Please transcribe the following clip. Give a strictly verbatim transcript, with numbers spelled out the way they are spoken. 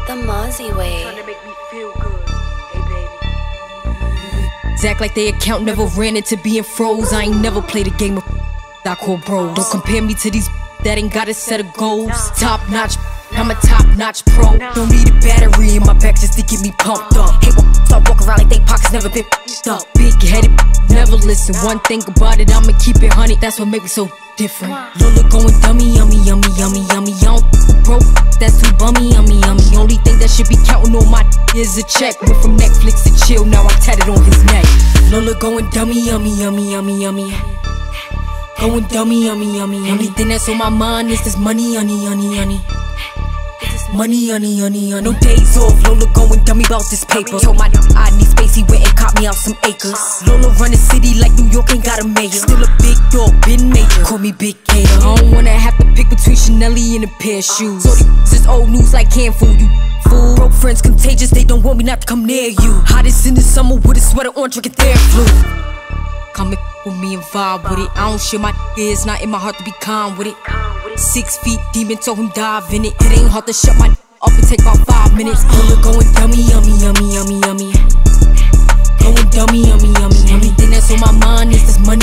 The Mozzie way. Trying to make me feel good, hey baby. Act like they account never ran into being froze. I ain't never played a game of I call bros. Don't compare me to these that ain't got a set of goals. Top notch, I'm a top notch pro. Don't need a battery in my back just to get me pumped up. Hey, start walking around like they pockets never been up. Big headed, never listen. One thing about it, I'ma keep it honey. That's what make me so different. Lola going dummy, yummy, yummy, yummy, yummy. I don't broke, that's too bummy, yummy, yummy. Only thing that should be counting on my is a check. Went from Netflix to chill, now I'm tatted on his neck. Lola going dummy, yummy, yummy, yummy, yummy. Going dummy, yummy, yummy. Only thing that's on my mind is this money, honey, honey, honey. Money, honey, honey, honey. No days off, Lola going dummy about this paper. Told my I need space, he went and caught me out some acres. Lola run the city like New York ain't got a mayor. Still a big dog, been major, call me Big Gator. I don't wanna have to pick between Chanel and a pair of shoes. So this is old news like can't fool you. Fool. Broke friends contagious, they don't want me not to come near you. Hottest in the summer with a sweater on, drinking their flu. Come and with me and vibe with it. I don't share my ears, not in my heart to be calm with it. Six feet deep and told him dive in it. It ain't hard to shut my up and take about five minutes. Lola going dummy, yummy, yummy, yummy, yummy. Going dummy, yummy, yummy. Only thing that's on my mind is this money.